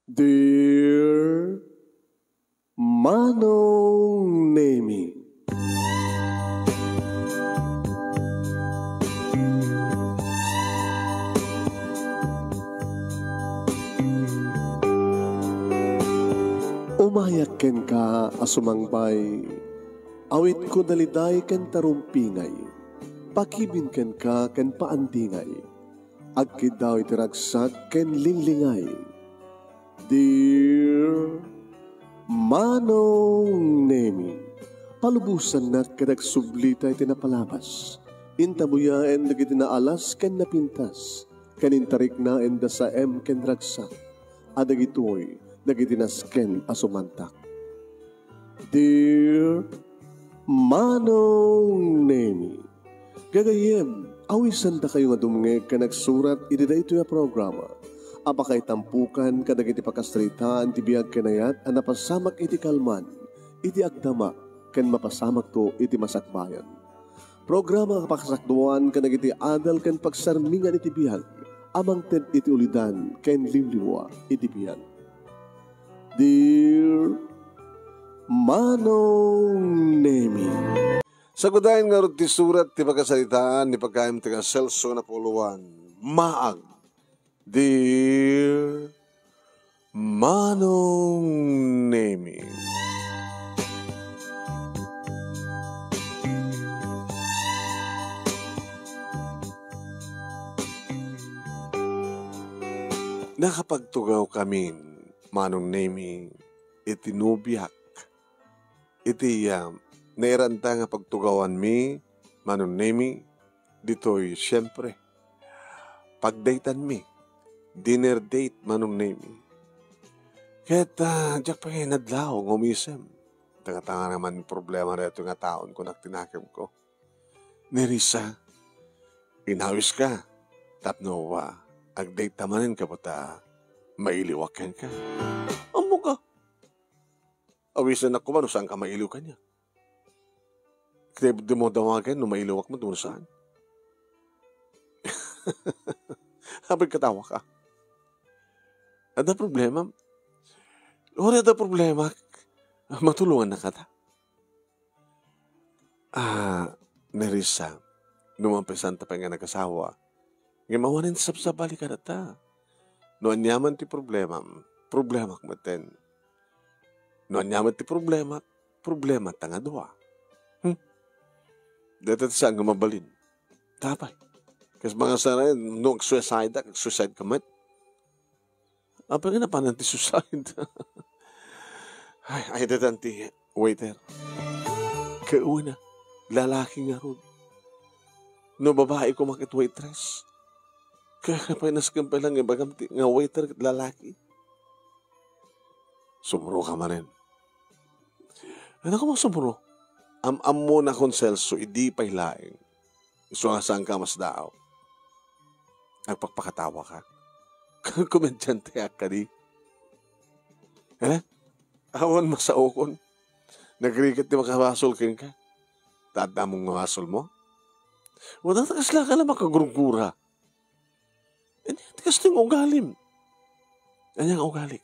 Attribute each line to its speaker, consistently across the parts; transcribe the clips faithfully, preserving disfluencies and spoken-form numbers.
Speaker 1: Dear Manong Nemi, umayak ken ka asumangbay, awit ko daliday ken tarumpingay, pakibin ken ka ken paandingay, agkid daw itiragsak ken linglingay. Dear Manong Nemi, palubusan na kadag sublita iti napalabas, intabuyaen dagiti naalas ken napintas, kanintarik na enda sa em ken ragsak, adag itoy dagiti nasken asumantak. Dear Manong Nemi, gagayem, awisan da kayo nga dumnge ka nagsurat iti dayto nga programa. Apakay tampukan kadag iti pakastritaan ti biyag kanayat a napasamak iti kalman, iti agdama, ken mapasamak to iti masakbayan. Programa kapakasakduan kadag iti adal ken pagsarmingan iti biyag, amang ted iti ulidan ken liwliwa iti biyag. Dear Manong Nemi,
Speaker 2: sagudahin nga rin ti surat ti pagkasalitaan ni pagkaim ti Celso na puluan. Maag. Dear Manong Nemi, nakapagtugaw kami, Manong Nemi, iti nubiyak. Iti uh, nairanta nga pagtugawan mi, Manong Nemi, dito'y siyempre, pagdaytan mi, dinner date, Manong Nemi. Kaya't uh, diyak pa kayo nadlaw, ngumisem. Tanga-tanga naman problema na ito nga taon ko nagtinakim ko. Nerisa, inawis ka, tapno uh, agdate tamanin ka pata, mailiwakan ka. Amo ka. Awisan ako ba, no saan ka mailiw ka niya? Kaya di mo dawagan, no mailiwak mo, doon saan? Habang katawa ka. Ada problema? Wala ada problema. Matulungan na kata. Ah, Nerissa, numampisan ta pa nga nagkasawa. Nga mawanin sa sabali ka na ta. No anyaman ti problema, problema kamaten. No anyaman ti problema, problema ta nga doa. Hmm? Dito saan nga mabalin. Tapay. Kasi mga sana, no suicide, suicide kamat. Apa nga na pa nanti suicide? Ay, ay datanti, waiter. Kauna, lalaki nga ron. No babae ko makit waitress. Kaya pa naskampa lang ibagam nga waiter lalaki. Sumuro ka man rin. Ano ka mo sumuro? Am-am mo na kong Celso, hindi pa hilaing. Iso nga saan ka mas daaw. Nagpagpakatawa ka. Komedyante ka di. Eh? Awan masaokon. Nagrikit di makabasol kin ka. Tata mong mawasol mo? Wala na kasla ka na makagurugura. Eh, tikas na yung ugalim. Anyang ugalik.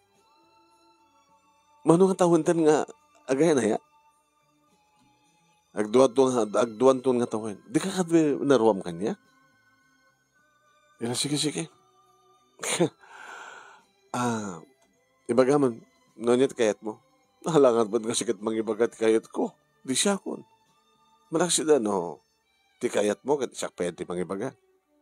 Speaker 2: Mano nga tawintan nga agay na ya? Agduan to nga tawin. Di ka kadwe naruam kanya? Ila, sige, sige. ah, ibagaman, nonyat kayat mo. Halangan ba't nga sikat mang ibagat kayat ko? Di siya kon. Malaksida, no? Ti kayat mo, kat siya pwede mang ibagat.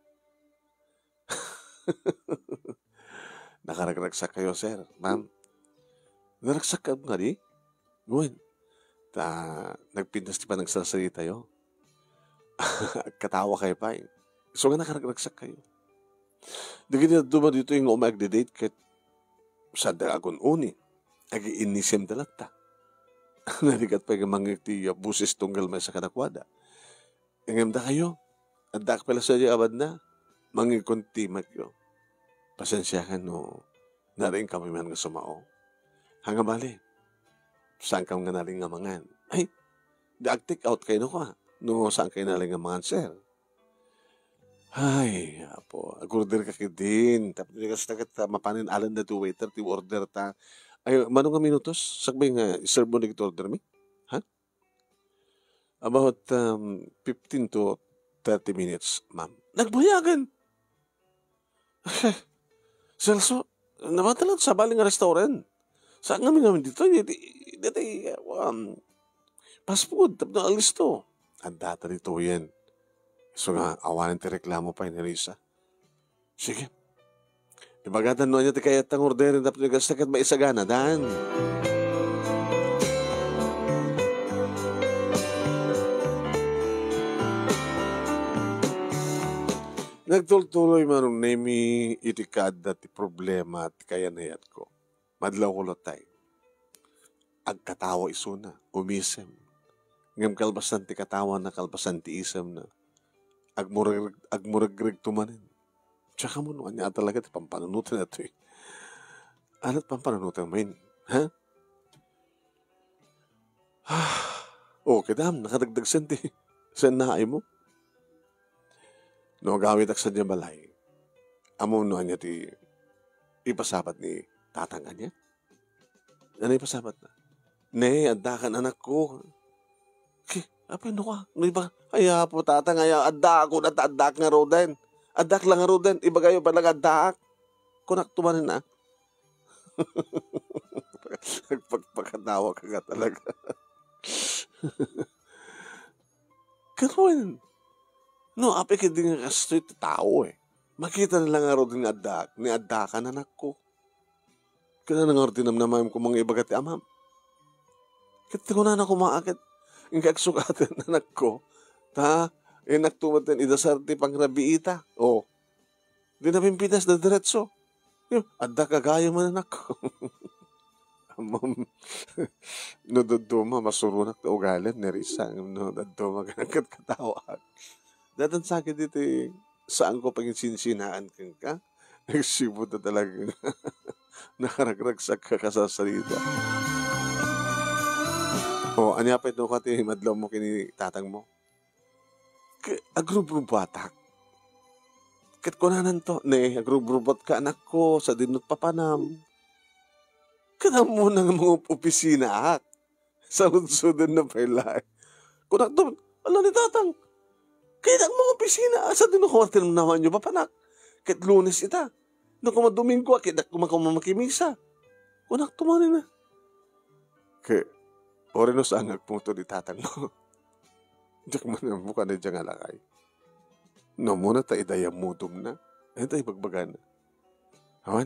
Speaker 2: Nakaragraksak kayo, sir. Ma'am, naragsak ka nga di? Gawin. Ta, nagpintas di pa nagsasalita tayo. Katawa kayo pa eh. So nga nakaragraksak kayo. Dagi na duma dito yung umagde-date kat sa dagon uni. Agi inisem dalata. Narigat pa yung mga ti busis tunggal may sa kadakwada. Ingam da kayo. Adak pala sa abad na. Mangi kontimat yo. Pasensyahan no. Naring kami man nga sumao. Hanga bali. Saan ka nga naring nga mangan? Ay, dag-take out kayo no ka. No saan kayo naring nga mangan, sir. Ay, apo, agorder ka din. Tapos kasi tagat mapanin alan na to waiter, ti order ta. Ay, manong nga minutos? Sakbay nga, serve mo na order mi? Ha? About um, fifteen to thirty minutes, ma'am. Nagbayagan! Celso, nabatalan sa baling nga restaurant. Saan nga namin dito? Dito, dito, um, fast food, tapos na alis to. Ang data dito yan. So nga, awanan ti reklamo pa ni Risa. Sige. Ibagatan no niya ti kaya tang orderin tapos nagastakat maisagana, dan. Nagtultuloy manong nemi itikad na ti problema at kaya nayat ko. Madlaw ko lotay. Agkatawa isuna, umisem. Ngam kalbasan ti katawa na kalbasan ti isem na. Agmurag, agmurag-rag tumanin. Tsaka mo naman niya talaga ti pampanunutan na ito eh. Ano't pampanunutan mo yun? Ha? Okay, dam, nakadagdag sen ti. Sen naay mo. No, gawit ak sa niya balay. Amo no niya ti ipasabat ni tatanga niya. Ano ipasabat na? Ne, adakan anak ko. Okay, apa no ka? No iba? Kaya po tatang, kaya adda ako na adak nga roden. Adak lang nga roden. Iba kayo palang adak. Kunak tumanin na. Nagpagpagkatawa ka nga talaga. Karoon. No, api ka din nga kastoy tao eh. Makita na lang nga roden nga adak. Ni adakan anak ko. Kaya na nga roden naman ko mga iba kati amam. Kaya ko na na kumakit. Ang kagsugatan na anak ko. Ta, eh nagtumatin idasarte pang rabiita. O, di na pimpitas na diretso. Adda kagaya man anak ko. Amam, no dodoma, masurunak na ugalan ni Risa. No dodoma, ganagkat katawag. Datan sa akin dito eh, saan ko paging sinsinaan kang ka? Nagsibot na talaga. Nakaragragsak ka kasasalita. O, anya pa ito kati madlaw mo kini tatang mo. Agrubrubatak. Kat kunanan to, ne, agrubrubat ka anak ko sa dinot papanam. Kana mo ng mga opisina ak. Sa unsudan na pailay. Kunak to, ala ni tatang. Kaya ang mga opisina, sa dinot kumatin mo naman nyo papanak. Kat lunes ita. Nung kumaduming ko, kaya kumakumamakimisa. Kunak tumanin na. Kaya, ori no sa angag mo to di tatang mo. Diyak mo na mukha na diyang alakay. No muna ta idaya mutom na. Ayun tayo bagbagan na. Hawan.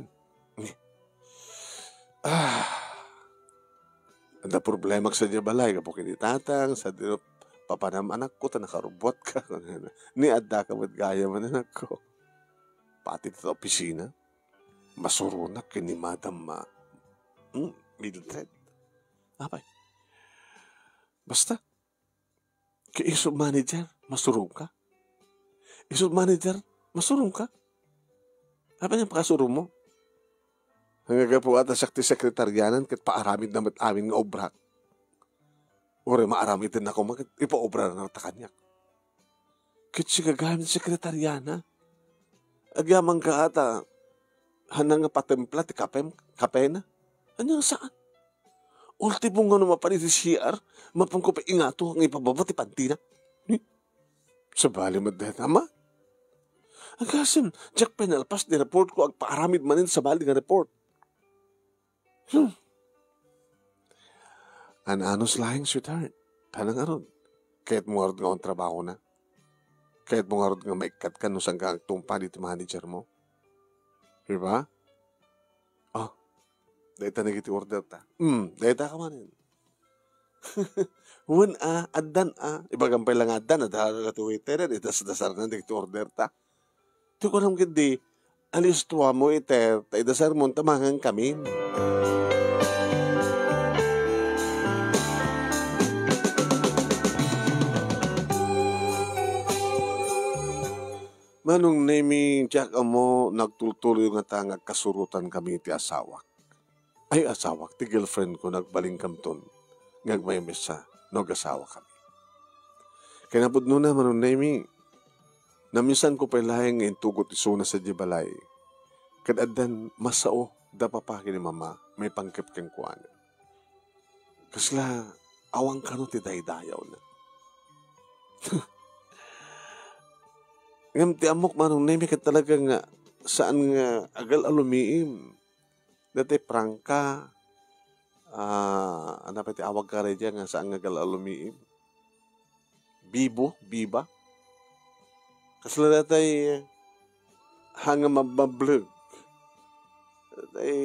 Speaker 2: Ah. Ang problema sa diya balay. Kapag hindi tatang, sa dinop, papanam anak ko, ta nakarubot ka. Ni adda ka ba't gaya man anak ko. Pati sa opisina. Masurunak kini Madam Ma. Hmm, Mildred. Apay. Basta. Kaya isog manager, masurong ka. Isog manager, masurong ka. Apa niya pakasurong mo? Hanggang po ata sakti sekretaryanan kat paaramid naman amin nga obra. Ore maaramid din ako makit ipaobra na ng takanyak. Kit siya gagamit sekretaryana. Agyamang ka ata hanang nga patempla ti kapem, kapena. Ano saan? Ultimo nga naman pa ni C R, mapangko pa ingato ang ipababa ti pantina. Ni? Sa bali mo dahil ama. Agasim, Jack penalpas ni report ko ang paaramid manin sa bali nga report. Hmm. An-anos lahing sweetheart. Tanang aron. Kahit mo nga nga ang trabaho na. Kahit mo nga nga maikat ka nung saan ka ang tumpa dito manager mo. Diba? Oh. Dahil ta nagiti order ta. Hmm, dahil ta ka manin. Huwag a, adan a. Ibagampay lang adan, adahala ka to waiter, itas-dasar na nagiti order ta. Ito ko lang gindi, alis tuwa mo iter, ta idasar mo, tamangan kami. Manong naming Jack mo, nagtutuloy nga ta nga kasurutan kami ti asawak. Ay asawak, ti girlfriend ko nagbaling kamton. Ngagmayamisa, nag-asawa kami. Kaya napod nun na manong naming, Na minsan ko palahing nga intugot isuna sa di balay. Kadadan masao da papaki ni mama may pangkip kang kuwan. Kasla awang kano ti daydayaw na. Ngam ti amok manong nemi ka talaga nga saan nga agal alumiim. Dati prangka, ah, ano pa ti awag ka rin dyan nga saan nga agal alumiim. Bibo, biba. Kasla datay hanga mabablog. Datay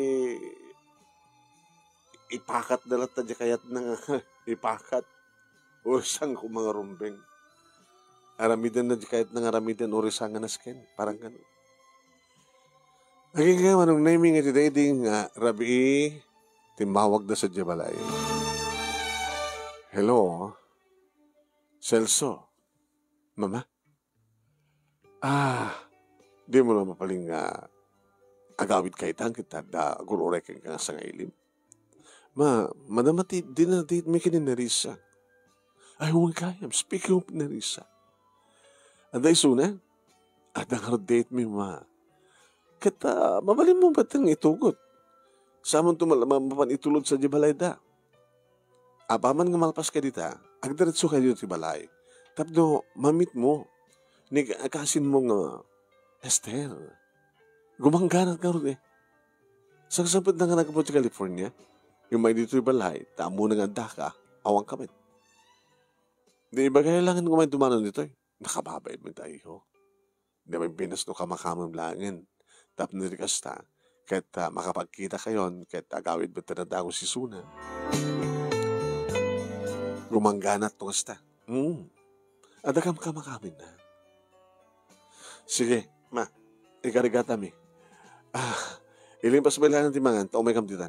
Speaker 2: ipakat na lang tadya kayat na ipakat. O sang ko mga rumbeng. Aramidan na kahit nang aramidan o risangan na skin. Parang gano'n. Naging nga manong naming iti dating nga rabi timawag na sa Jabalay. Hello? Celso? Mama? Ah, di mo na mapaling nga agawid kaitan kita da gururek ka sa ngailim. Ma, madamati di na di may kininarisa. Ay, huwag kaya. Speaking of narisa. Anday suna, at ang date mi ma. Kata, mabalin mo ba't ang itugot? Samon tumalaman itulod sa Jabalay da. Apaman nga malpas ka dita, agdaritso kayo ti balay. Tapno, mamit mo. Ni akasin mo nga, Esther, gumangganat ka rin eh. Sagsabot na nga nagkapot sa California, yung may dito yung balay, tamo na nga ka, awang kamit. Di ba kailangan ko may dumanon dito eh. Nakababay mo tayo. Di may binas no kamakamang langin. Tap nirikas ta. Kahit uh, makapagkita kayon, kahit agawid ba tinadago si Suna. Gumangganat to kasta. Hmm. Adagam ka makamin na. Sige, ma. Ikarigata mi. Ah, ilimpas ba lang ng timangan, taong may kamtitan.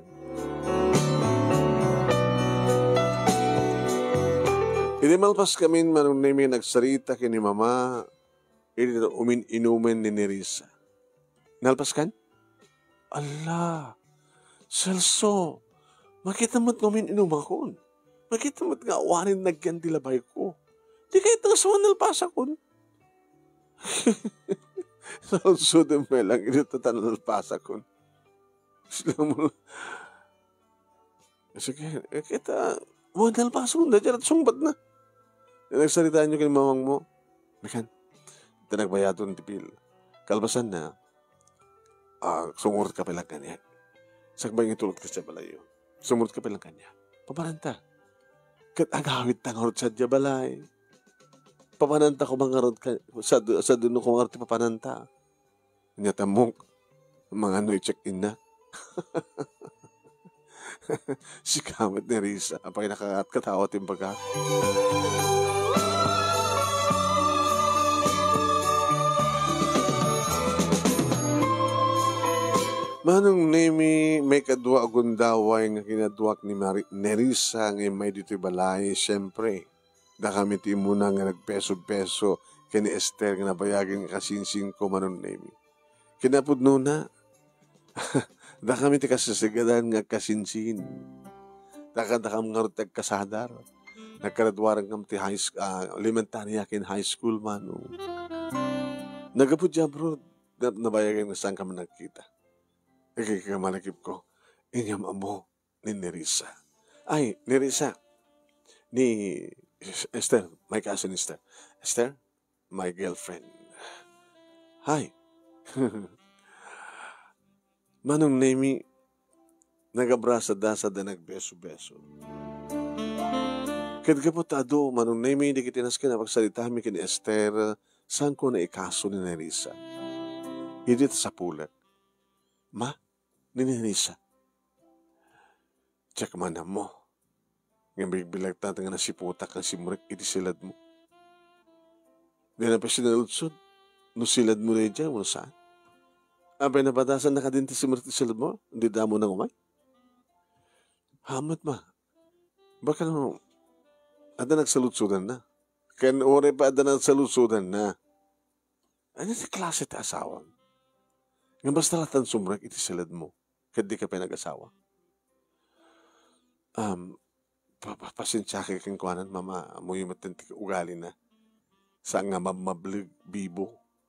Speaker 2: Inimalpas kami manong nami nagsarita kini mama, ini umin inumen ni Nerissa. Nalpas kan? Allah, Celso, makita mo't umin inuman ko. Makita mo't nga awanin nagyan dilabay ko. Di kayo tangasawan nalpas akon. Celso din may lang inutatan nalpas akon. Sila mo, sige, kita, mo nalpas akon, dadyan at sumbat na. Nagsalitaan nyo kay mamang mo. Mekan, ito nagbayado ng tipil. Kalbasan na, uh, sumurot ka palang kanya. Sakbay ng tulog ka sa balayo. Sumurot ka palang kanya. Papananta. Kat agawit tangarot sa jabalay. Papananta ko mga rod ka, sa, sa duno ko mga rod papananta. Nyatamok, mga ano i-check-in na. Si Kamat ni Risa, apay nakakat katawat yung baga. Manong nemi may kadwa agundaway nga kinaduak ni Mari, Nerissa nga may dito'y balay, siyempre. Da kami ti muna nga nagpeso-peso kini Esther nga nabayagin nga kasinsing ko manong nemi. Kinapudno na. Da kami ti kasasigadan nga kasinsin. Da ka da kami nga rutag kasadar. Nagkaradwarang kami ti high school, uh, elementary yakin high school manong. Nagapudya bro, nabayagin nga saan kami nagkita. Ikikamalakip ko, inyam amo ni Nerissa. Ay, Nerissa, ni Esther, my cousin Esther. Esther, my girlfriend. Hi. Manong nemi, nagabrasa dasa da nagbeso-beso. Kadgapotado, manong nemi, di kitinas ka na pagsalita mi kini Esther, saan ko na ikaso ni Nerissa. Hidit sa pulat. Ma, ni Nerissa. Tsak mana mo. Nga bigbilag tatang na si putak ang simurik iti silad mo. Di na pa sinalutsod. No silad mo rin dyan, mo saan? Abay na batasan na ka din ti simurik iti silad mo? Hindi damo nang umay? Hamat ma. Baka no, ada nagsalutsudan na. Kaya ore pa ada nagsalutsudan na. Ano ti klase ti asawang? Nga basta latan sumrak iti silad mo, kad di ka pinag-asawa. Um, pasensya kay kong kuanan, mama, mo yung matintik ugali na. Sa nga mamablig bibo,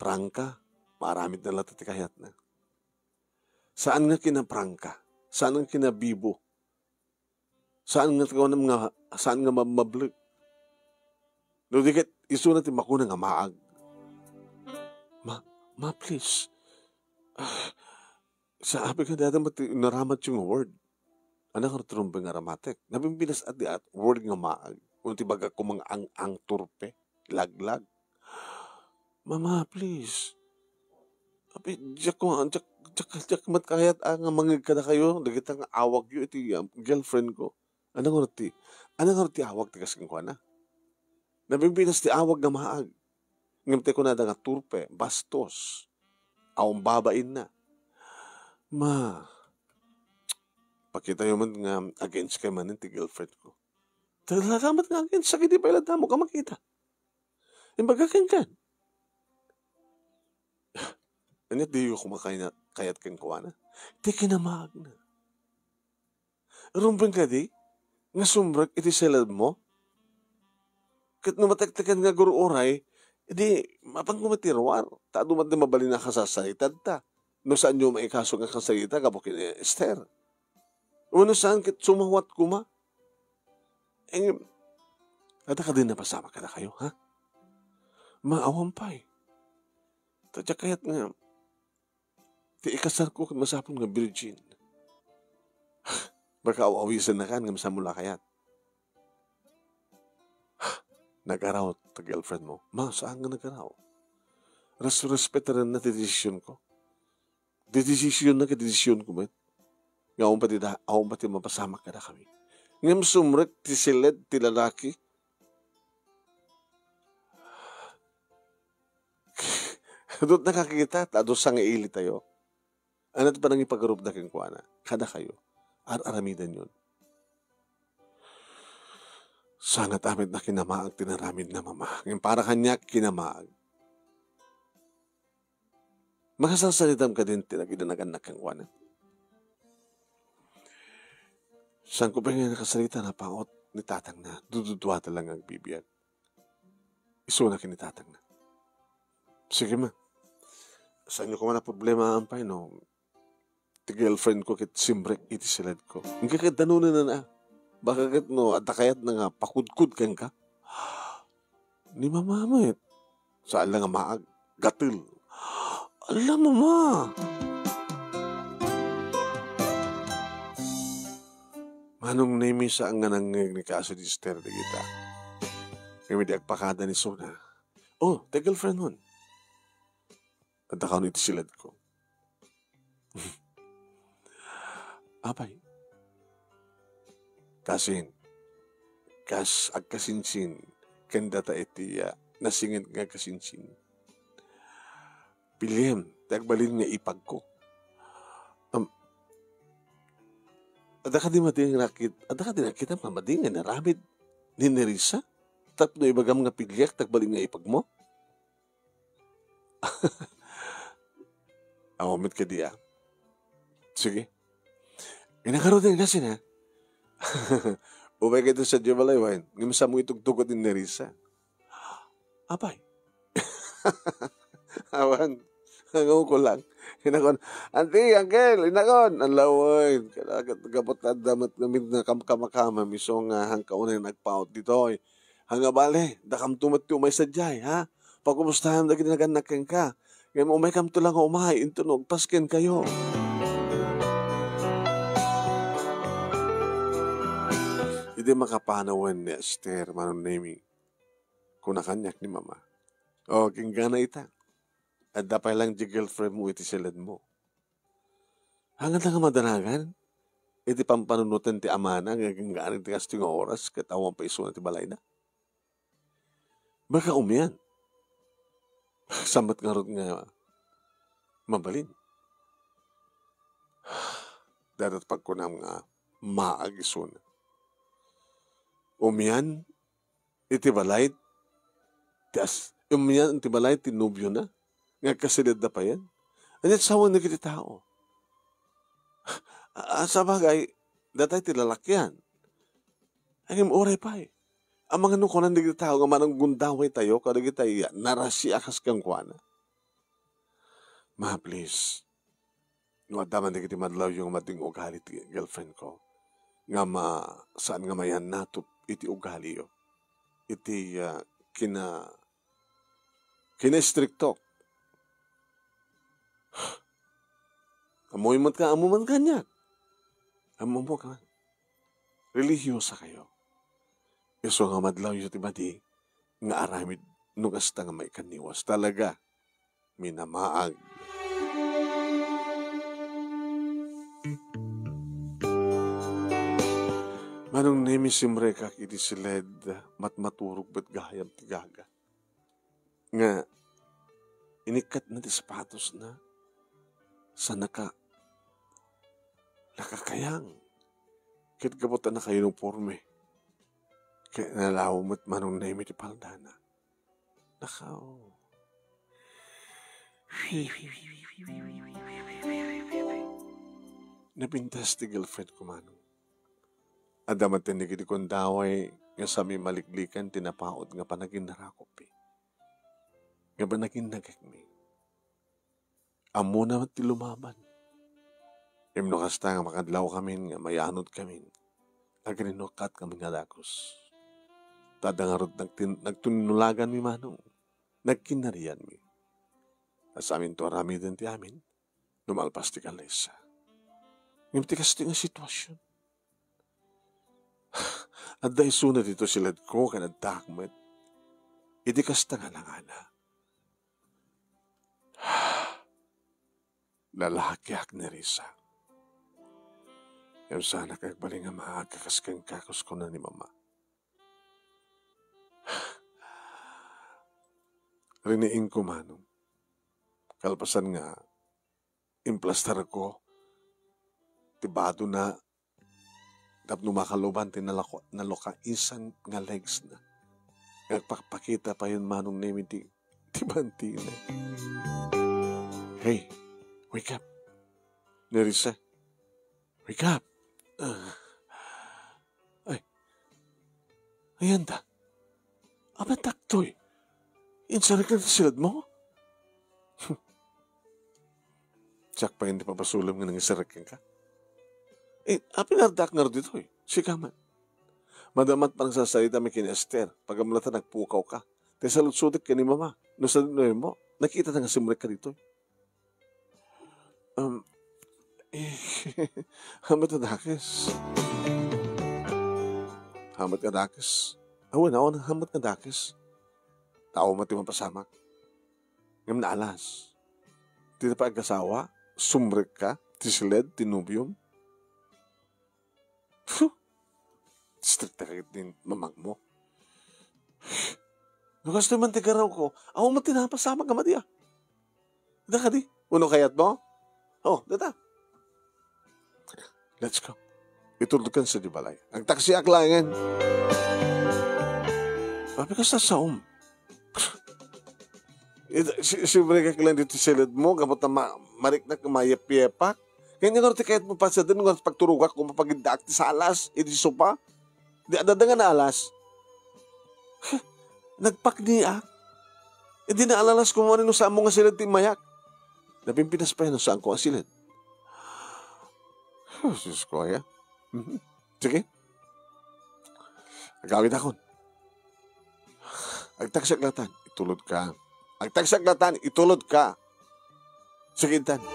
Speaker 2: prangka, maramit na lahat ti kayat na. Saan nga kinaprangka? Saan nga kinabibo? Saan nga nga saan nga mablik? No diket isu na ti makuna nga maag. Ma, ma please. Uh, sa abi ka dada mati naramat yung word. Ano ka trumbeng nga ramatek? Nabimbinas at di at word nga maag. Kung ti baga kumang ang ang turpe, laglag. Mama, please. Abi, jak ko, jak, jak, jak mat kahit ang mangig ka na kayo, dagit ang awag yun, iti um, girlfriend ko. Ano nga ti? Ano nga ti awag ti kasing ko na? Nabimbinas ti awag nga maag. Ngamte ko na da nga turpe, bastos. Awang babain na. Ma, pakita yun man nga against kay man ti girlfriend ko. Talagamat nga against, sakit di pa ilada mo ka makita. Imbagakan kan. Ano di yung kumakain na kayat kang kuwana? Di kinamag na. Rumbang ka di? Nga sumbrag iti salad mo? Kat numataktakan nga guru oray, edi mapang kumatirwar. Ta dumat na mabali na kasasalitad ta. No saan nyo maikaso nga kasalita kabukin eh, Esther. Ano saan kit sumawat kuma? Eh, ada ka din napasama ka na kayo, ha? Maawang pa eh. Tadya kaya't nga, ti ikasar ko kung masapon nga virgin. Baka awawisan na kan nga masamula kayat. Nag-araw ta girlfriend mo. Ma, saan nga nag-araw? Res-respeta rin na ti desisyon ko. Di desisyon na ka desisyon ko, man. Nga akong pati, akong pati mapasama ka na kami. Ngam sumrek ti silid ti lalaki. Doon nakakita, tado sa nga ili tayo. Ano pa nang ipagarup na kang kuwana? Kada kayo. Ar-aramidan yun. Sangat amit na kinamaag tinaramid na mama. Ngayon para kanya kinamaag. Makasasalitam ka din tinagidanagan na kang kuwana. Saan ko ba nga nakasalita na pangot ni tatang na dududwa talang ang bibiyag? Iso na kinitatang na. Sige ma. Saan nyo ko man na problema ang pay, no? Ti girlfriend ko kit simbrek iti silad ko. Ang kakadanunan na na. Baka kit no, at kayat na nga pakudkud kang ka. Ni mamamit. Saan lang nga maag? Gatil. Alam mo ma. Manong name sa ang nga nangag ni kaso di Esther di kita. Kami di agpakada ni Sona. Oh, ti girlfriend mo. At akaw nito silad ko. Apay. Kasin. Kas agkasinsin. Kandata iti uh, nasingit nga kasinsin. Piliem. Tagbalin nga ipag ko. Um, Ada ka di mating rakit. Ada ka di nakita mamading nga naramid. Ni Nerissa. Tapno ibagam nga pilyak. Tagbalin nga ipag mo. Awamit ka diya. Sige. Inakaroon din kasi na. Umay ka ito sa Jabalay wine. Ngimasa mo itugtugot ni Nerissa. Apay. Awan. Hangaw ko lang. Inakon. Auntie, uncle, inakon. Ang laway. Gabot na damat namin na kamkamakama. Miso nga hangkaunay nagpaut dito. Hanga bale. Dakam tumat umay sadyay, ha? Pagkumustahan na ginaganakan ka. Ngayon umay kam to lang umay. Intunog, paskin kayo. Hindi makapanawan ni Esther, manong nami, kung nakanyak ni mama. O, kinggana ita. At dapat lang di girlfriend mo iti silad mo. Hanggang nga madanagan, iti pampanunutan ti amana, ngaging gaanin ti kasting oras, katawang pa iso na ti balay na. Baka umiyan. Sambat nga rin nga mabalin. Dadat pagkunam nga maagiso na. Umiyan, iti balay, tias, umiyan, iti balay, tinubyo na. Nga kasilid na pa yan. Ano sawan na kiti tao? Sa bagay, datay tilalakyan. Ang oray pa eh. Ang mga nukunan na kiti tao, nga manang gundaway tayo, kada kita iya, narasi akas kang kuwana. Ma, please. No, adaman di kiti madlaw yung mating ugali ti girlfriend ko. Nga ma, saan nga mayan natop iti ugali yo. Iti uh, kina, kina stricto. Amoy mo ka, amo man kanya. Amo mo ka. Religyosa kayo. Iso nga madlaw yung tibadi, nga aramid nung asta nga may kaniwas. Talaga, minamaag. Manong nemi simre kak iti siled, matmaturog ba't gahayam tigaga. Nga, inikat na ti sapatos na, sa naka, nakakayang. Kit kaputan na kayo ng porme. Kaya nalaw mo't manong nemi ti paldana. Nakaw. Napintas ti girlfriend ko manong. Adamat tindig iti kundaway nga sami maliklikan tinapaot nga panagin narakop eh. Nga ba naging nagakmi? Amo na ti lumaban. Imno kasta nga makadlaw kami nga mayanod kami. Agrinukat kami nga dakos. Tadangarod nagtunulagan mi manong. Nagkinarian mi. As amin to arami din ti amin. Lumalpas ti kalesa. Ngayon ti kasi nga sitwasyon. At dahil sunod ito silad ko ka nagtakmet. Iti kasta nga langana. Lalaki ak ni Risa. Yung sana kagbaling nga maagkakaskang kakos ko na ni Mama. Riniing ko manong. Kalpasan nga, implastar ko, tibado na, tapno makaluban, tinalako, naloka isang nga legs na. Nagpakpakita pa yun manong name ti, tibanti na. Hey, wake up. Nerissa, wake up. Uh, ay, ayan da. Aba taktoy. Insara ka na silad mo? Tsak pa hindi papasulam nga nang isarakin ka. Eh, apinardak nga dito eh. Sika man. Madamat parang sasalita may kina Esther. Pagamulata nagpukaw ka. Te salutsudik ka ni Mama. No sa dinoy mo, nakita na nga simulek ka dito eh. Um, eh, hamat adakis. Hamat adakis. Awan, awan, hamat adakis. Tao mati mapasamak. Ngam na alas. Tita pa agasawa, sumrek ka, tisiled, tinubium. Puh! Stricta ka din mamang mo. Nukas naman tigaraw ko, ako mati napasamak ka mati ah. Dada ka di, uno kayat mo? Oh, dada. Let's go. Ituldukan sa dibalay. Ang taksi aklangan. Papi ka sa saum. Siyempre ka kailan dito silid mo, kapot na ma marik na kumayap-yapak. Kaya nga kahit mo pa sa din, nga pagturugak, kung mapagindaak ti sa alas, iti sopa. Di adada na alas. Nagpakniak. E di na alalas kung ano sa mo nga silid ti mayak. Napimpinas pa yun saan ko ang silid. Oh, Diyos ko kaya. Sige. Agawid akon. Agtagsaklatan, itulod ka. Agtagsaklatan, itulod ka. Sakintan.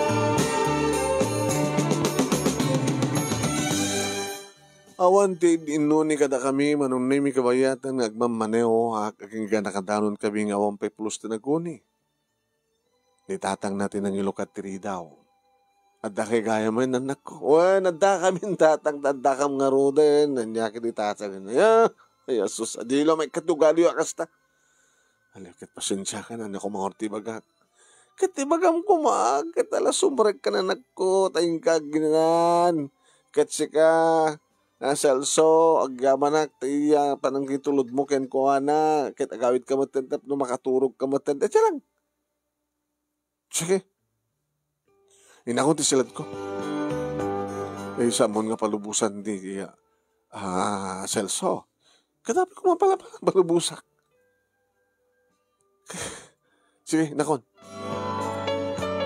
Speaker 2: Awan ti inuni kada kami, manong nami kabayatan, agmamaneo, aking ganakadanon kami nga awang pay plus tinaguni. Nitatang natin ang ilukat tiri daw. At da kay gaya mo yun, anak ko. Uy, nadda kami tatang, nadda kam nga roden, nanyakit itatang. Ay, ay, asus, adilo, may katugali yung akasta. Alam, kat pasensya ka na, ako mangorti bagak. Katibagam ko mag, katala sumrek ka na nagko, tayong kaginanan. Katsika, nasalso, agamanak, tayo panang kitulod mo, ken ko na, kat agawid ka matentap, no makaturog ka matentap, etya lang. Sige. Inakong ti silad ko. Eh, samon nga palubusan di, ah, uh, Celso. Kadabi ko mapala palubusak. Sige, nakon.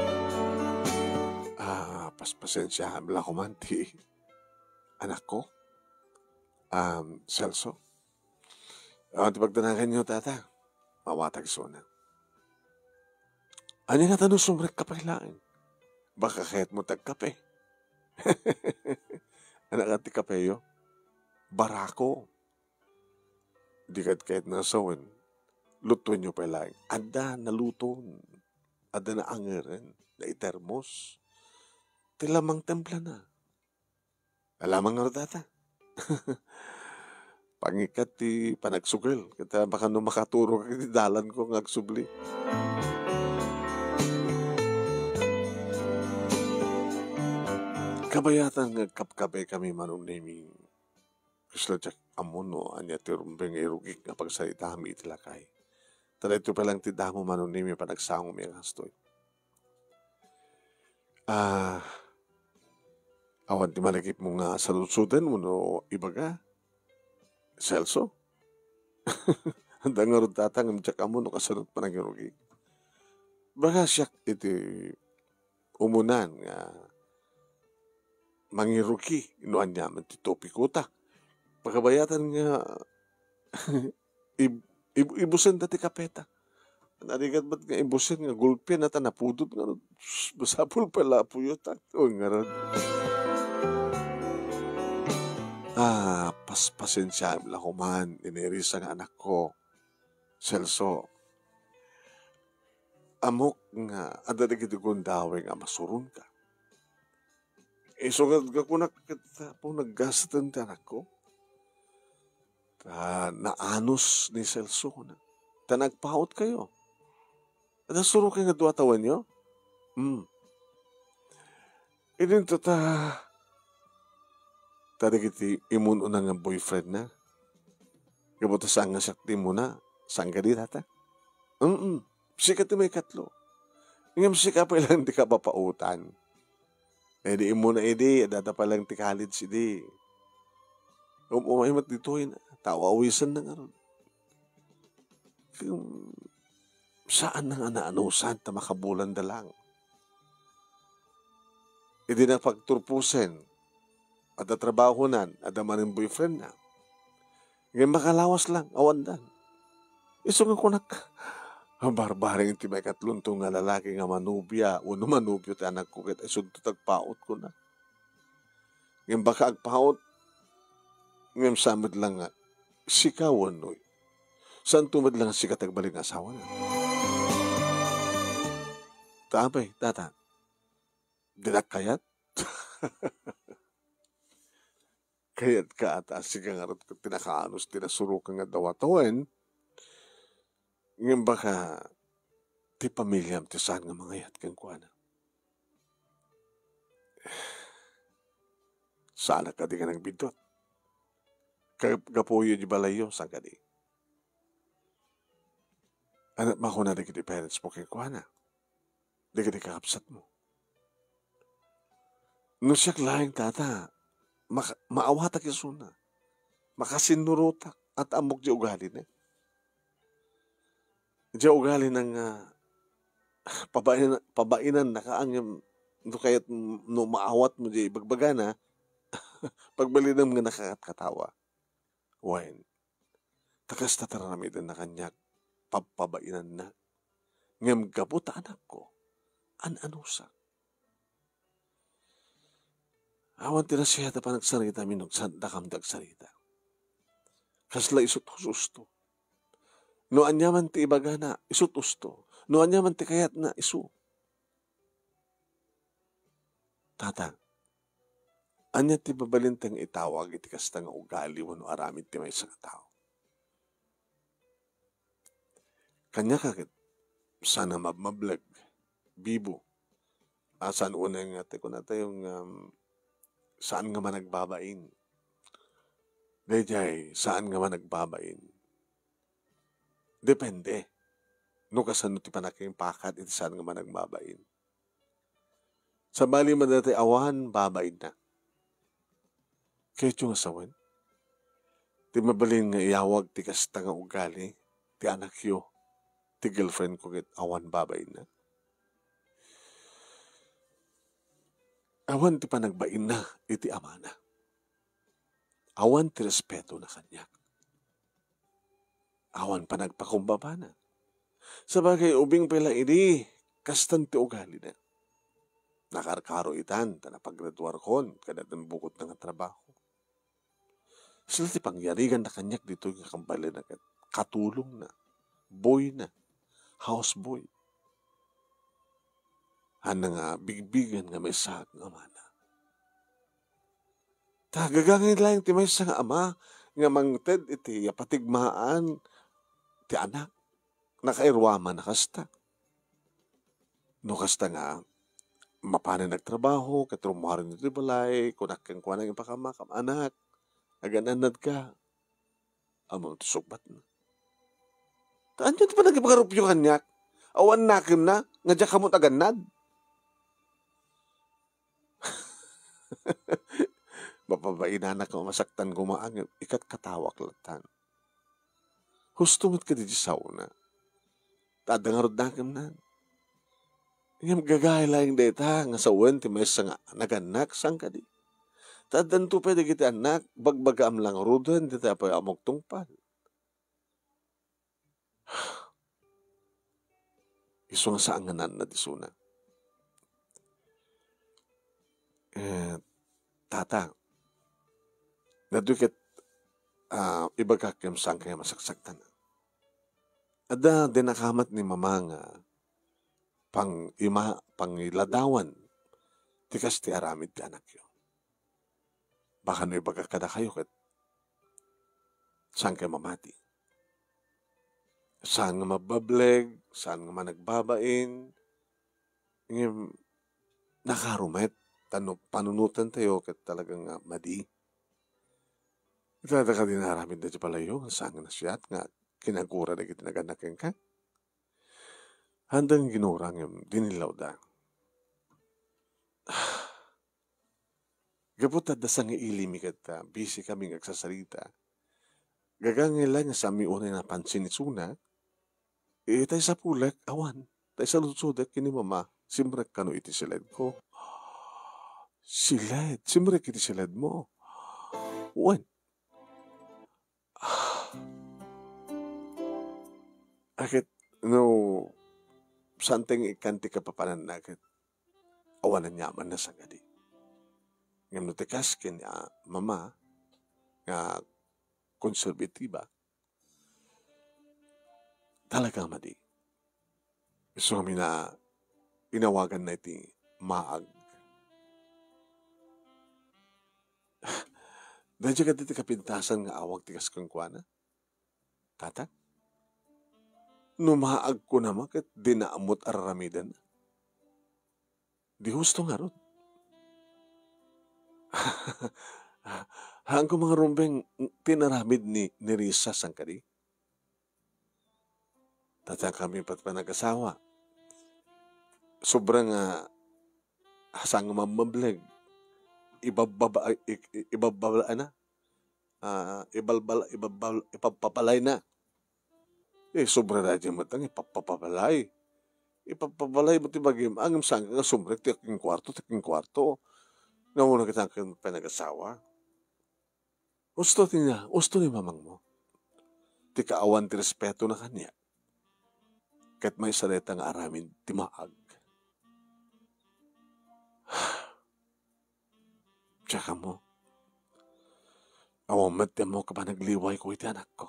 Speaker 2: pas pasensya bala ko man ti anak ko, um, Celso. Ang ti pagtanakan nyo, tata, mawatag so na. Ano nga tanong sumrek kapailaan? Baka kahit mo tagkape. Anak at ti kapeyo, barako. Di kahit kahit nasawan, luto nyo pa lang. Ada na luton. Ada na angeran. Na itermos. Tilamang templa na. Alamang nga tata. Pangikat ti panagsugil. Kita baka no makaturo ka ti dalan ko ngagsubli. Kabayatan nga kapkabay kami manong naming Krisla Jack Amono anya ti rumbeng irugik nga pagsalita kami itilakay. Tada ito palang ti damo manong naming panagsango may gastoy. Ah, awan ti malakip mo nga salutsudan mo no ibaga. Celso? Handa nga rin tatang ang Jack Amono kasalot pa ng irugik. Baka siya iti umunan nga mangiruki, inuan niya man ti topikuta. Pagkabayatan nga, ib, ib, ibusin dati kapeta. Narigat ba't nga ibusin nga gulpi na ta napudot nga, basapul pala puyutan. O nga rin. Ah, paspasensya lang ko man, inirisa nga anak ko, Celso. Amok nga, ada na gitigong daway nga masurun ka. E so nga ko nakita po naggastan ti anak ko. Ta, naanos ni Celso ko na. Ta nagpaot kayo. At nasuro kayo nga duwatawan nyo? Hmm. E din to ta, ta digiti imun una nga boyfriend na. Kabuta saan nga sakti mo na. Saan ka di tata? Hmm. Sikat may katlo. Ngam sika pa ilang di ka papautan. Eh di mo na edi, data pa lang ti college edi. Umumay mat dito yun, tawawisan na nga ron. Saan na nga naanusan ta makabulan da lang? Edi na pagturpusen, at trabaho nan, at maning boyfriend na. Ngayon makalawas lang, awan dan. Iso nga kunak, ang barbaring ti may katluntong nga lalaki nga manubya, uno manubyo ti anak ko, kaya isod tagpaot ko na. Ngayon baka agpaot, ngayon samad lang nga, sikawan noy. Saan tumad lang sikat agbalik ng asawa na? Taapay, tata, dinak kayat? Kayat ka ata, siga nga rin tinakaanos, tinasurukan nga dawatawan, ngayon baka ti pamilyam ti saan nga mga yat kang kuwana. Sana ka di ka nang bidot. Kapuyo di balayo, saan ka di? Anak mako na di ka di parents mo kay kuwana. Di ka di kakapsat mo. No siyak lahing tata, maka, maawatak yasuna. Makasinurutak at amok di ugali na. Diya ugali ng uh, pabainan, pabainan nakaang no kaya't no maawat mo di bagbaga na pagbalinam nga nakakatkatawa. Wain, takas tataramidan na kanyak papabainan na ngam gabuta anak ko an-anusa. Awan tinasya ta pa nagsarita minug sanda kam dagsarita. Kasla isot hususto. No anyaman ti ibaga na isut usto. No anyaman ti kayat na isu. Tata, anya ti babalintang itawag iti kasta nga ugali wano aramid ti may isang tao. Kanya kakit, sana mabmablag, bibo. Asan unang nga ti kuna tayong um, saan nga man nagbabain. Dayjay, saan nga man nagbabain. Depende. No kasano ti panaking pakat iti saan nga man nagbabain. Sa bali man dati awan, babain na. Kaya yung asawan, ti mabalin nga iyawag ti kasta nga ugali, ti anak yo, ti girlfriend ko kit awan babain na. Awan ti panagbain na iti amana. Awan ti respeto na kanya. Awan pa nagpakumbaba na. Sabagay ubing pala ini, kastan ti ugali na. Nakarkaro itan, ta napaggraduar kon, kada tan bukot ng trabaho. Sila ti pangyarigan na kanyak dito yung kambali na katulong na, boy na, houseboy. Hana nga, bigbigan nga may sahag nga mana. Tagagangin lang ti may sa nga ama, nga mangted iti patigmaan, ti anak, nakairwama na kasta. No kasta nga, mapanan nagtrabaho, katrumuharin iti balay, kunak kang kuwanang ipakamakam, anak, agananad ka, amo iti sukbat na. Taan yun ti pa nagipagarup yung kanyak, awan nakim na, nga dyan kamot aganad. Mapabain anak nga masaktan gumaang, ikat katawak latan. Husto mo't ka di sauna. Tadangarod na kam na. Ngam gagay lang deta nga sa uwan ti may nga naganak sang ka di. Tadan to pwede kita anak bagbagam lang rudan di tayo pa amok tungpal. Iso nga sa anganan na disuna. Eh, tata, nadukit uh, ibagkakim sang kaya masaksaktan. Ada dinakamat ni mama nga pang ima, pang iladawan tikas ti aramid ti anak yo. Baka no ibagkakada kayo kat sang kaya mamati. Saan nga mabableg, saan nga managbabain, ngim nakarumet, tano, panunutan tayo kat talagang uh, madi. Ito ka din naramid na siya pala yun, saan nga nasyat nga, kinagura na kita naganakin ka. Handang ginurang yung dinilaw da. Gapot at dasang ilimi kat uh, busy kaming agsasalita. Gagangin lang sa mi unay na pansin ni Suna, eh tayo sa pulak, awan, tayo sa lutsudak, kini mama, simrek kano iti silad ko. Silad, simrek iti silad mo. Wan. Akit, no, something ikanti ka papanan na akit, awanan nyaman na sangadi. Ngam no tikas kin uh, mama, nga konserbatiba, talaga madi. So kami na inawagan na iti maag. Dahil ka dito kapintasan nga awag tikas kang kuwana. Tata? Numaag ko naman kat dinaamot araramidan. Di husto nga ron. Hang ko mga rumbeng tinaramid ni, ni Risa sangkadi. Tatang kami pat pa nag-asawa. Sobrang uh, hasang mamableg. Ibababa, ibababa, na? Uh, ibalbala, ibabal, ipapapalay na. Eh, sobra na dyan matang, ipapapalay. Ipapapalay mo tibagim, ang sang nga sumrek, tiking kwarto, tiking kwarto. Nauna kita kang panag-asawa. Gusto niya, gusto ni mamang mo. Ti kaawan ti respeto na kanya. Kat may saretang aramin timaag. Tsaka mo, awamat mo ka pa nagliway ko iti anak ko.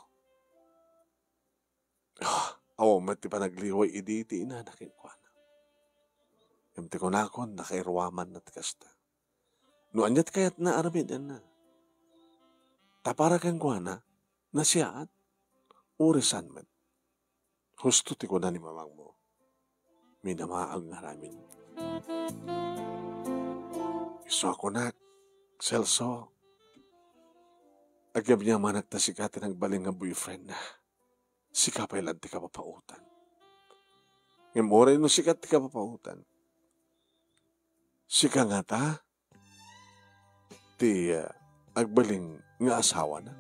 Speaker 2: Awamat ti pa nagliway idi iti inanakin ko na. Yung ti ko na ako, nakairwaman na tikasta. No anyat kayat na aramin yan na. Tapara kang ko na, nasiyaan, urisan man. Husto ti ko na ni mamang mo. Minamaag nga ramin. Iso ako na, Celso. Agyab niya man nagtasikatin ang baling nga boyfriend na. Sikapay lang ti kapapautan. Ngayon mo rin no sikat ti kapapautan. Sika nga ta, ti uh, agbaling nga asawa na.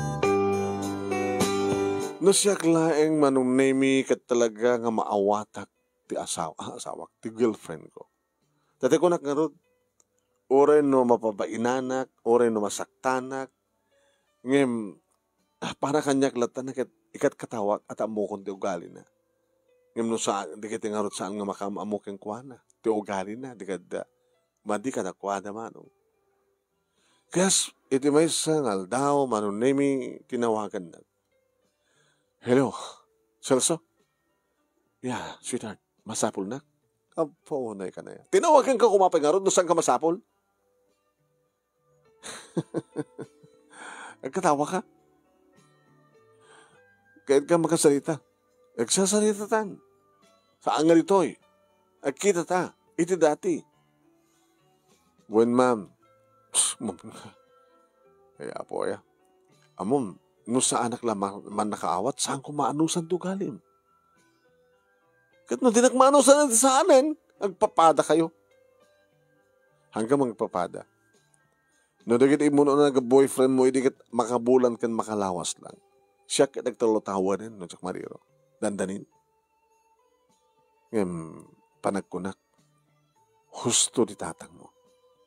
Speaker 2: No siyak laeng manunemi kat talaga nga maawatak ti asawa, ah, asawa, ti girlfriend ko. Dati ko nakarod, oray no mapabainanak, oray no masaktanak, ngem, ah, para kanyak latan na ikat katawak at amukon ti ugali na. Ngem no saan, di kiti ngarod saan nga makamamukeng kwa na, ti ugali na, di kada, madi ka na kwa na manong. Kayas, iti may sangal daw, manon nemi tinawagan na. Hello, Celso? Yeah, sweetheart, masapol na? Apo, unay ka na yan. Tinawagan ka kumapay nga ron, no saan ka masapol? Nagkatawa ka? Kahit ka makasalita. Nagsasalita tan. Saan nga dito'y? Agkita ta. Iti dati. When ma'am, kaya po ya. Amom, no sa anak lamang man nakaawat, saan ko maanusan to galim? Kat no dinagmanusan natin sa amin, agpapada kayo. Hanggang magpapada. No dagit imo na nag-boyfriend mo, idikit makabulan kan makalawas lang. Siya ka nagtalotawa rin, no, Jack Mariro. Dandanin. Ngem, panagkunak. Husto di tatang mo.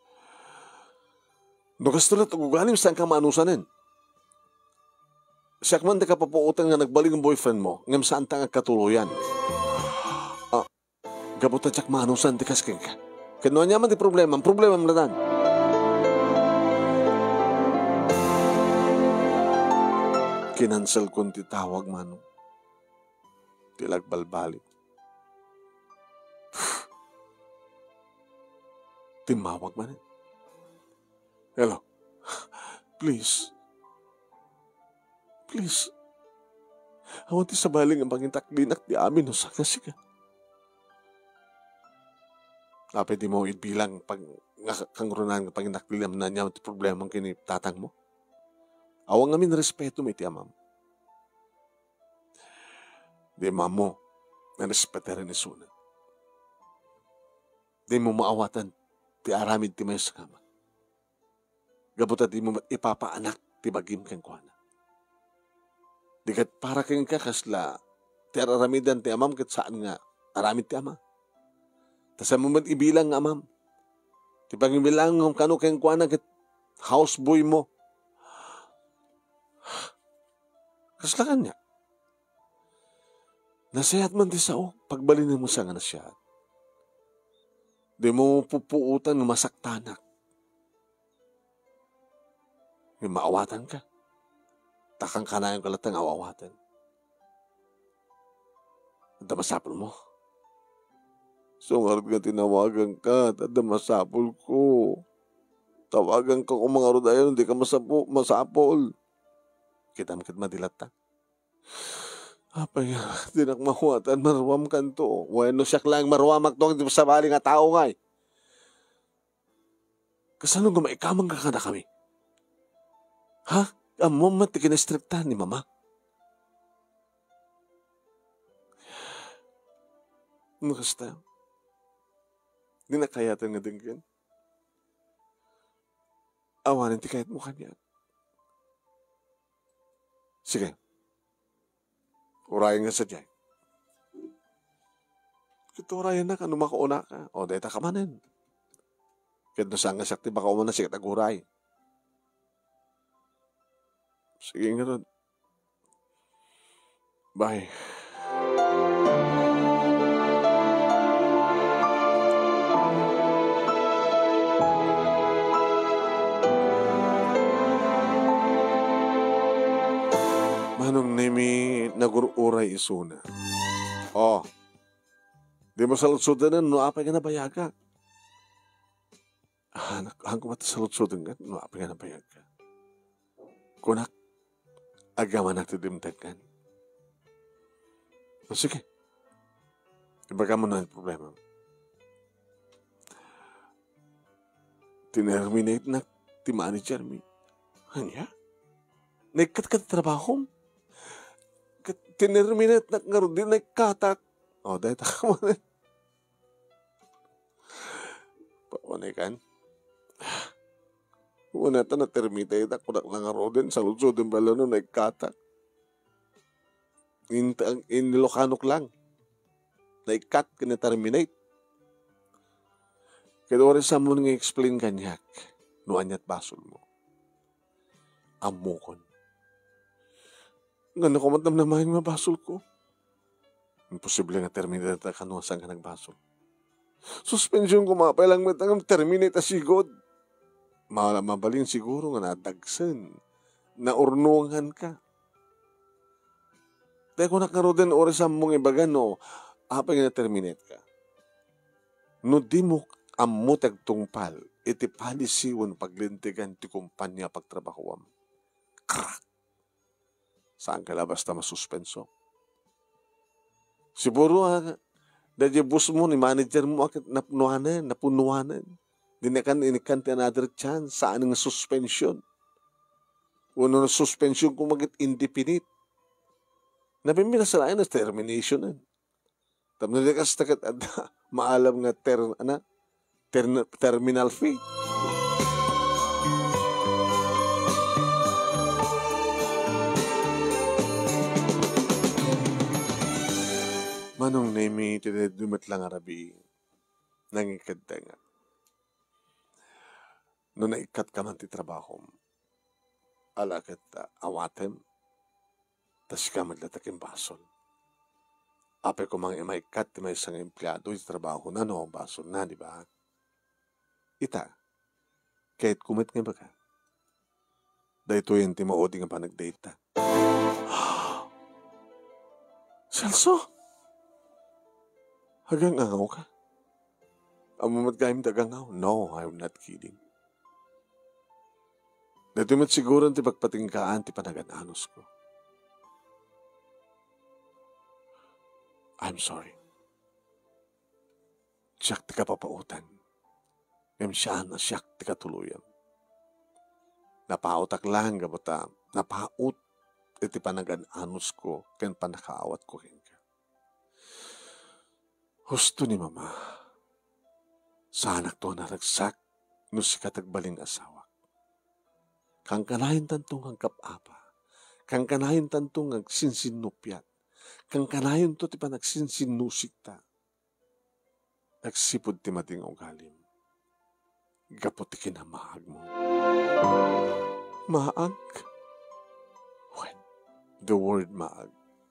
Speaker 2: No kasto na tugugalim saan ka maanusanin? Siya man di ka papuutan nga nagbaling ang boyfriend mo, ngem saan ta nga katuluyan? Ah, gabutan siya maanusan di kasking ka. Kano niya man di problema, ang problema mo na dan. Kinansel kong titawag mano. Tilagbalbalik. Timawag man eh. Hello. Please. Please. Awan ti sabaling ang pangintaklinak di amin no sa kasika. Kapit di mo ibilang pag kangrunan ng pangintaklinak na niya ti problema ang kinitatang mo. Awang amin respeto mo iti amam. Di mamo na respeto rin isuna. Di mo maawatan ti aramid ti may sakama. Gabuta di mo ipapaanak ti bagim kang kuana. Di kat para kang kakasla ti araramidan ti amam kat saan nga aramid ti ama. Tasa mo man ibilang nga amam. Ti pagbilang ng kano kang kuana kat houseboy mo. Kaslakan niya. Nasayat man di sao, pagbalin mo sa nga nasyat. Di mo pupuutan ng masaktanak. Yung maawatan ka. Takang ka na yung kalatang awawatan. At masapol mo. So ngarot nga tinawagan ka, at masapol ko. Tawagan ka kung mga rodayon, hindi ka masapo, masapol. Kita makit madilat ta. Apay, di nakmahuatan, maruam kan to. Bueno, siyak lang maruamak to, di sa bali nga tao nga eh. Kasano nga maikamang ka na kami? Ha? Ang moment ti kinastriktahan ni mama? Nakasta. Di nakayatan nga dinggan. Awanin ti kahit mo kanya. Sige. Urayan nga sa dyan. Kito urayan na ka, numakauna ka. O, deta ka manin. Kaya na saan nga sakti baka umana sikat aguray. Sige nga ron. Bye. Manong nemi nagururay isuna. Oh. Di mo salutsudan na, no apay ka na bayaga. Ah, hanggang mati salutsudan ka, no apay ka na bayaga. Kunak, agaman natin dimtagkan. O sige. Ibaga mo na yung problema. Tinerminate na ti manager mi. Hanya? Nagkat-kat trabaho mo? Tinerminate na nga rin din nagkatak. O, dahil taka mo na. Paunay kan? Una ito na terminate na kunak na nga rin din. Sa lutsod yung bala nun nagkatak. Inilokanok lang. na ikat ka na terminate. Kaya rin sa mo nga explain kanyak, no anyat basol mo. Amukon. Nga nakumatam na mahin nga basol ko. Imposible nga terminate ka no saan ka nagbasol. Suspension ko mapay lang matang terminate asigod. Mabalin siguro nga nadagsan. Naurnungan ka. Dahil kung nakaroon oras sa mong ibagan, no, apa nga na-terminate ka. No di mo amutag tungpal, iti palisiwan paglintigan ti kumpanya pagtrabahawam. Krak! Saan ka labas na masuspenso? Siguro, ha, dahil bus mo, ni manager mo, napunuanan, napunuanan. Dinakan, inikan ti another chance, saan nga suspension? Uno na suspension kung magit indefinite. Nabimila sa lain na termination na. Tapos na kas takat at maalam nga ter, ana, ter, terminal fee. Manong nemi tida dumat lang arabi nangikad nga. No naikat ka man ti trabaho ala ket uh, awatem tas ka madlatakin basol. Ape ko mga maikat ti may isang empleyado iti trabaho na no basol na, di ba? Ita, kahit kumit nga baka, dahito yun ti maodi nga pa nagdata. Celso, hagang angaw ka? Amamat kayong tagangaw? No, I'm not kidding. Dahito mat siguro ti pagpatingkaan ti panagananos ko. I'm sorry. Siyak ti kapapautan. Ngam siya na siyak ti katuluyam. Napautak lang gabata, napaut iti panagananos ko ken panakaawat ko hinka. Husto ni mama, sa anak to naragsak no si katagbaling asawa. Kang kanahin tantong ang kapapa, kang kanahin tantong ang sinsinupyat, kang kanayon to ti pa nagsinsinusik ta. Nagsipod ti mating ugalim. Gapot ti kinamaag mo. Maag? When? The word maag.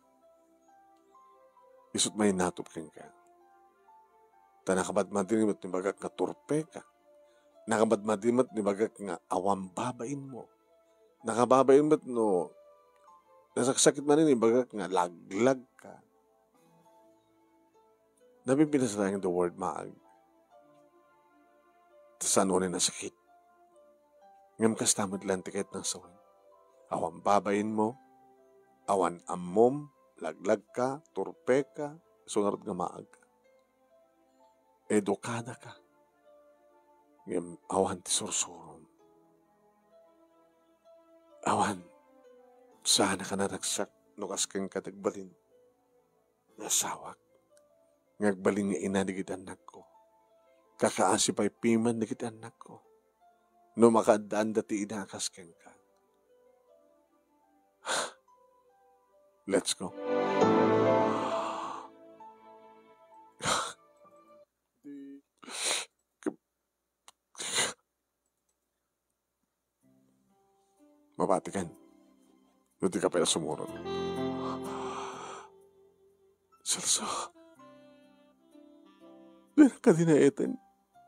Speaker 2: Isut may natop ken ka. Ta nakabadmadimot ni bagak nga turpe ka. Nakabadmadimot ni bagak nga awam babain mo. Nakababain mo't no nasaksakit man rin, bagak nga, laglag ka. Nabibinasarang the word maag. Saan mo rin nasakit? Ngam kas tamad lang tikit ng sawin. Awan babayin mo, awan amom, laglag ka, turpe ka, sunarot nga maag ka. Edukada ka. Ngam awan ti sursurom. Awan, sana ka naragsak, nukas kang katagbalin. Nasawak. Ngagbalin nga inadigit anak ko. Kakaasipay piman digit anak ko. No makadaan dati inakas kang ka. Let's go. Mabatikan. Nuti ka pala sumurot. Celso, meron ka din na etan.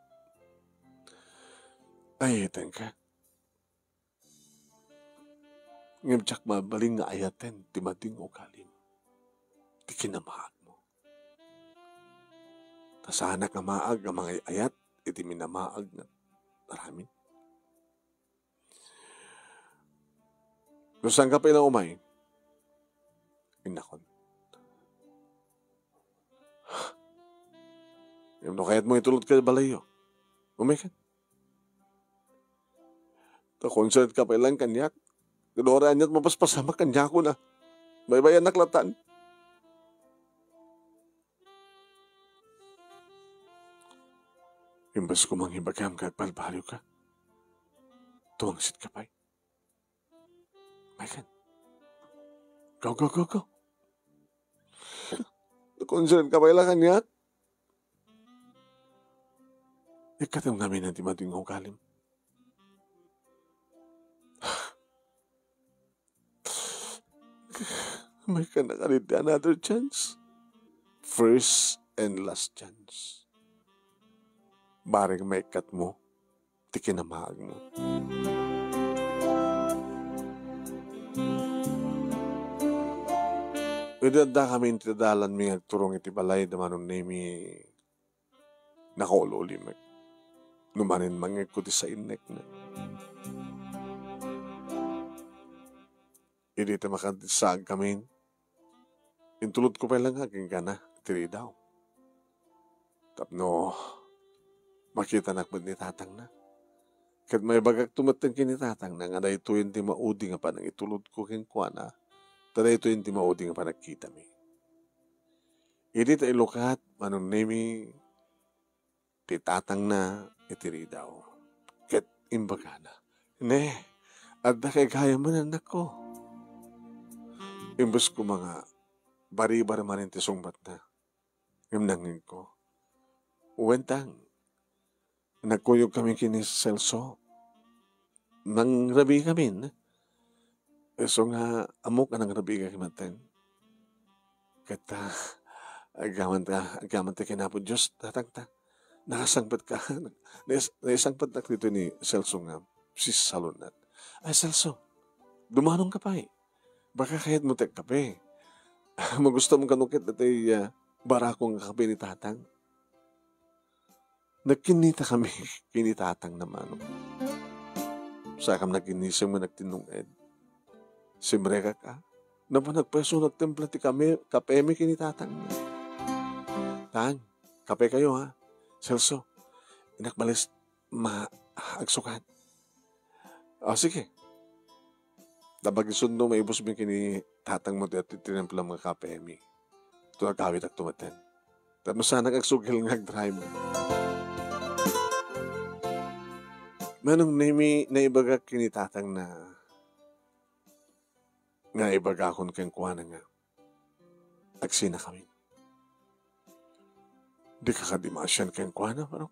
Speaker 2: Ay, etan ka. Ngam tsak mabaling nga ayaten, timating o kalim. Di kinamaag mo. Tasana ka maag ang mga ayat, iti minamaag na marami. Kung saan ka pa ilang umay, inakon. Yung kayat mo itulot ka balayo, umay ka. Ta-concert ka pa ilang kanyak, kadoraan niya't mapaspasamak kanyak ko na. Baybayan naklatan. Imbas ko mang hibagam ka at balbalyo ka, tuwangsit ka pa'y. Megan, go, go, go, go. concern ka ba ila kanyak? Ikatim kami nanti mating ugalim. May ka na kalit another chance. First and last chance. Baring may kat mo, tikinamahag mo. Idada kami intadalan mi agturong iti balay damanon nemi nakololi mek. Numanin mangikuti sa inek na. Hindi ito makadisag kami. Intulot ko pa lang haging gana, tiri daw. Tapno, makita nakbad ni tatang na. Kat may bagag tumatang kinitatang na nga na ito yung di maudi nga pa nang itulot ko king kuana. Tada ito yung di maudi nga pa nagkita mi. Hindi tayo lukat, manong nemi, titatang na, itiri daw. Kat imbaga na. Ne, at na kay kaya mo na nako. Imbes ko mga bari-bar manin ti sungbat na. Ngimnangin ko. Uwentang. Nagkuyog kami kini Celso. Nang rabi kami. So nga, amok ka nang rabi ka kimantan. Kata, agaman ta, agaman ta kinapod Diyos, tatang ta. Nakasangpat ka. Naisangpat na dito ni Celso nga, si Salonat. Ay, Celso, dumanong ka pa eh. Baka kahit mo tek kape. Magusto mong kanukit na tayo uh, barakong kape ni tatang. Nagkinita kami, kinitatang naman. Sakam nagkinisang mo nagtinunged. Simreka ka. Naman nagpeso nagtempla ti kami, kape mi kinitatang. Tang, kape kayo ha. Celso, inakbalis maagsukat. O sige. Dabag isundo may ibus mi kini tatang mo dito tinempla mga kape mi. Ito nagkawit at tumaten. Tapos sana kagsugil ngag-drive mo. Manong nimi na ibaga kinitatang na nga ibaga akong keng kuha nga. Agsina kami. Di ka kadimasyan keng kuha na parang.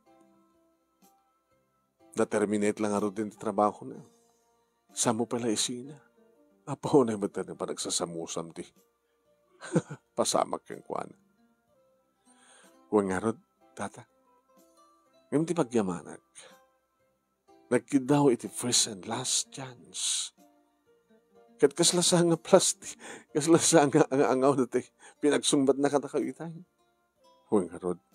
Speaker 2: Na-terminate lang aro din trabaho na. Samo pala isina. Apo na ba tayo pa nagsasamusam di? Pasamak keng kuha na. Huwag nga rod, tata. Ngayon ti pagyamanag. Nagkidaw iti first and last chance. Kat kaslasa nga plastic. Kaslasa nga ang angaw na ti. Pinagsumbat na katakawitay. Huwag nga rod.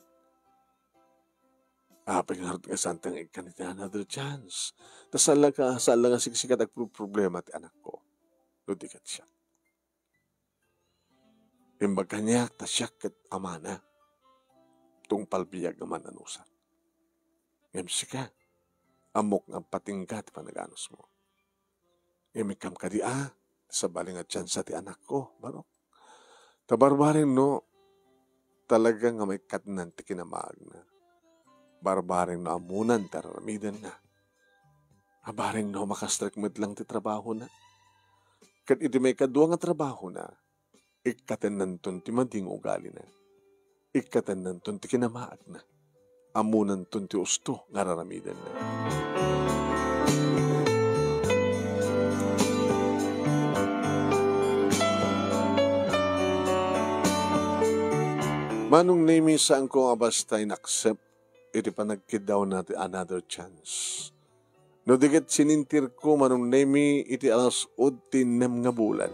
Speaker 2: Apay nga rod nga santang ikaniti another chance. Tasala ka, sala nga siksikat at problema ti anak ko. Ludikat siya. Imbag kanyak, tasyak kat amana. Tung palbiyag naman anusan. Ngamsi ka. Amok ng patingkat panaganos mo. Imikam ka di ah, sa baling at tsansa ti anak ko, barok. Tabarbarin no, talagang nga may katnan ti kinamaag na. Barbarin na amunan, tararamidan na. Abaring no, makastrak mo't lang ti trabaho na. Kat iti may kadwa nga trabaho na, ikatan nanton ti mading ugali na. Ikatan nanton ti kinamaag na. Amunan ton ti usto nga raramidan na. Manong name saan ko abasta in-accept iti panagkidaw natin another chance. No diget sinintir ko manong name iti alas udtinem nga bulan.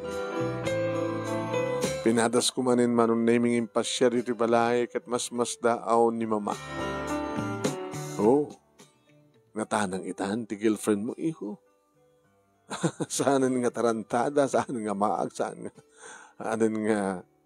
Speaker 2: Pinadas ko manin manong naming impasyar iti balay kat mas mas daaw ni mama. Oh, natanang itan ti girlfriend mo iho. Saan nga tarantada, saan nga maag, saan nga anan nga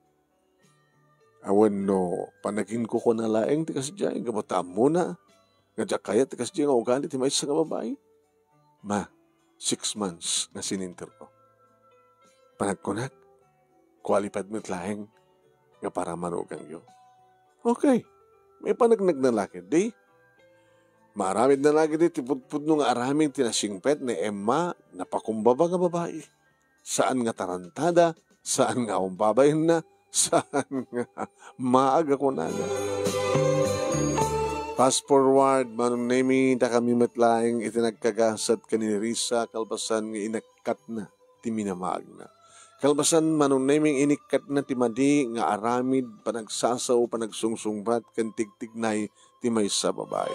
Speaker 2: awan no, panagin ko ko na laeng ti kasya, gabataan mo na. Nga dya kaya ti kasya nga ugali, ti mais sa nga babae. Ma, six months na sininter ko. Panagkunak, qualified mo't laeng nga para manugang yo. Okay, may panagnag na laki, di? Maramid na lagi di, tipudpud nung araming tinasingpet ni Emma na pakumbaba nga babae. Saan nga tarantada, saan nga umbabayin na, Saan nga? Maaga ko na. Fast forward, manong nemi, da kami matlaing itinagkagasat kanini Risa, kalbasan nga inakat na, ti minamag na. Kalbasan manong neming inikat na ti madi, nga aramid, panagsasaw, panagsungsungbat, kan tigtignay, ti may sa babae.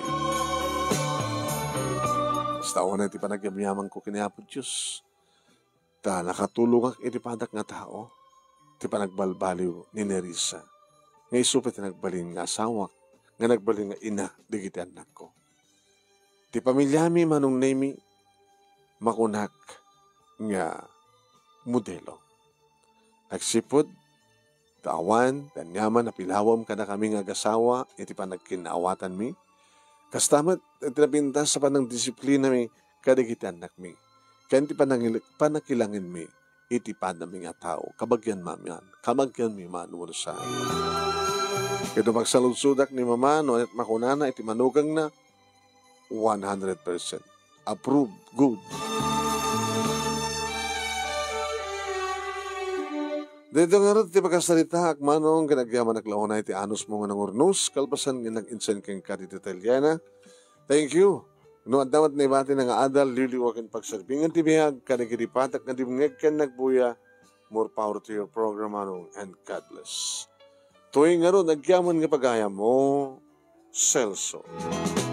Speaker 2: Basta na ti panagyamyaman ko kiniapo Diyos. Ta nakatulong ak itipadak nga tao, ti panagbalbaliw ni Nerissa. Nga isupit nagbalin nga asawak, nga nagbalin nga ina, digiti anak ko. Ti pamilyami manong nemi, makunak nga modelo. Nagsipod, tawan, danyaman, napilawam ka na kami nga gasawa, iti pa nagkinaawatan mi. Kastamat, tinapintas sa panang disiplina mi, kadigiti anak mi. Kaya iti panakilangin mi, iti panami nga tao, kabagyan mamian, kabagyan mi manuwal sa Kaya magsaludsudak ni mama, no at makunana, iti manugang na, one hundred percent. Approved, good. Dito nga rin, ti pagkasalita, akmanong, ganagyaman naglahon na iti anos mo nga ng urnos, kalpasan nga nag-insen kang kadita Italiana. Thank you. No, at damat na ibati nga adal, liliwakin pagsarbingan ti bihag, kanagiripatak nga dimngeg kan nagbuya, more power to your program, anong, and God bless. Tuwing nga rin, nagyaman nga pagaya mo, Celso.